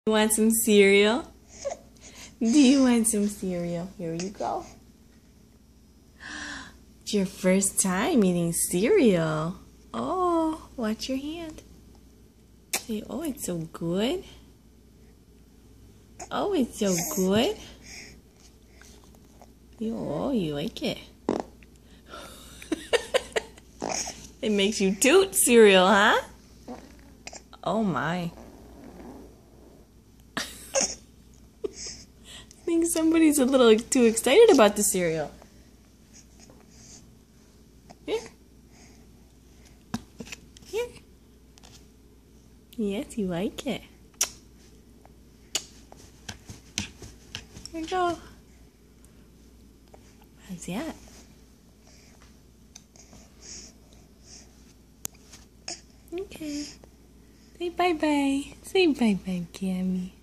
You want some cereal? Do you want some cereal? Here you go. It's your first time eating cereal. Oh, watch your hand. Say, oh, it's so good. Oh, it's so good. Oh, you like it. It makes you toot cereal, huh? Oh my. I think somebody's a little too excited about the cereal. Here. Here. Yes, you like it. Here you go. How's that? Okay. Say bye-bye. Say bye-bye, Cammy.